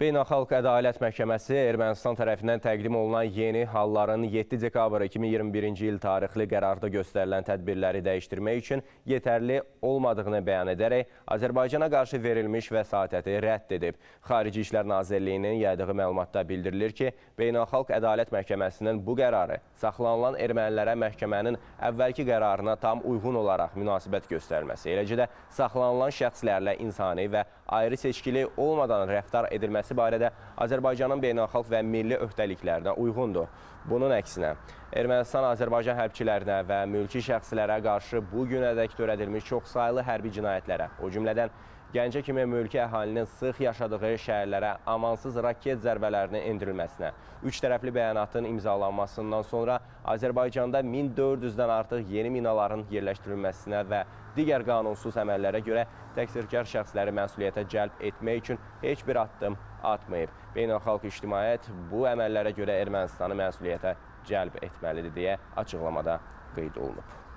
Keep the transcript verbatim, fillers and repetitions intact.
Beynəlxalq Ədalət Məhkəməsi Ermənistan tərəfindən təqdim olunan yeni halların yeddi dekabr iki min iyirmi birinci il tarixli qərarda göstərilən tədbirləri dəyişdirmək üçün yetərli olmadığını bəyan edərək Azərbaycana qarşı verilmiş vəsatəti rədd edib. Xarici İşlər Nazirliyinin yaydığı məlumatda bildirilir ki, Beynəlxalq Ədalət Məhkəməsinin bu qərarı saxlanılan ermənilərə məhkəmənin əvvəlki qərarına tam uyğun olaraq münasibət göstərilməsi, eləcə də saxlanılan şəxslərlə insani və ayrı seçkili olmadan rəftar edilməsi barədə Azərbaycanın beynəlxalq və milli öhdəliklərinə uyğundur. Bunun əksinə, Ermənistan Azərbaycan hərbçilərinə və mülki şəxslərə qarşı bu günədək törədilmiş çoxsaylı hərbi cinayətlərə, o cümlədən Gəncə kimi mülki əhalinin sıx yaşadığı şəhərlərə amansız raket zərbələrinin endirilməsinə, üç tərəfli bəyanatın imzalanmasından sonra Azərbaycanda min dörd yüzdən artıq yeni minaların yerləşdirilməsinə və digər qanunsuz əməllərə görə təqsirkar şəxsləri məsuliyyətə cəlb etmək üçün heç bir addım atmayıb. Beynəlxalq ictimaiyyət bu əməllərə görə Ermənistanı məsuliyyətə cəlb etməlidir deyə açıqlamada qeyd olunub.